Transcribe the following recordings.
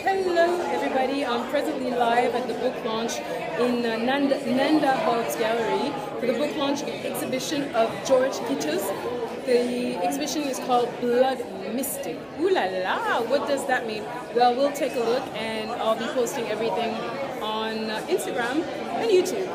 Hello everybody, I'm presently live at the book launch in Nanda Hobbs Gallery for the book launch exhibition of George Gittoes. The exhibition is called Blood Mystic. Ooh la la, what does that mean? Well, we'll take a look and I'll be posting everything on Instagram and YouTube.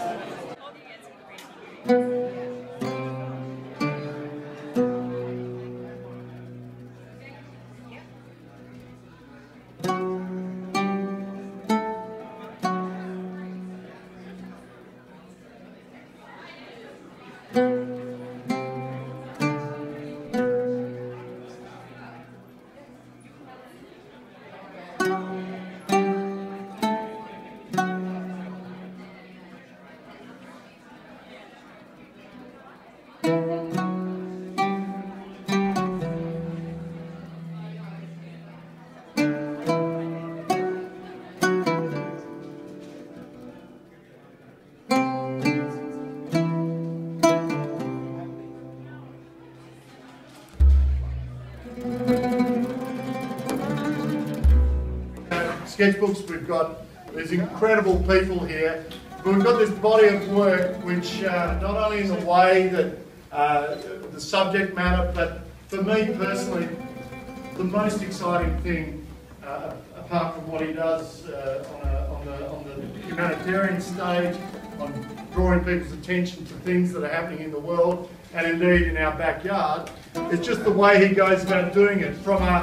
Sketchbooks, we've got these incredible people here. We've got this body of work which not only in the way that the subject matter, but for me personally, the most exciting thing, apart from what he does on the humanitarian stage, on drawing people's attention to things that are happening in the world and indeed in our backyard, is just the way he goes about doing it.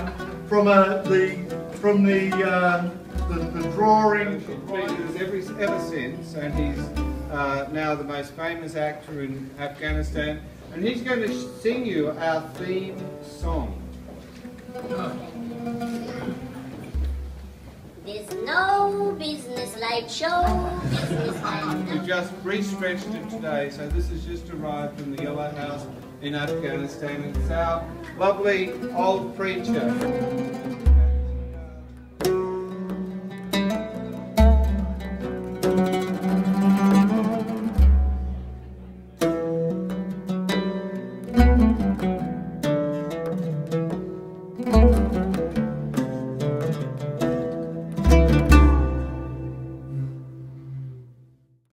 The drawing. Ever since, and he's now the most famous actor in Afghanistan, and he's going to sing you our theme song. There's no business like show business like. We just re-stretched it today, so this has just arrived from the Yellow House in Afghanistan. It's our lovely old preacher.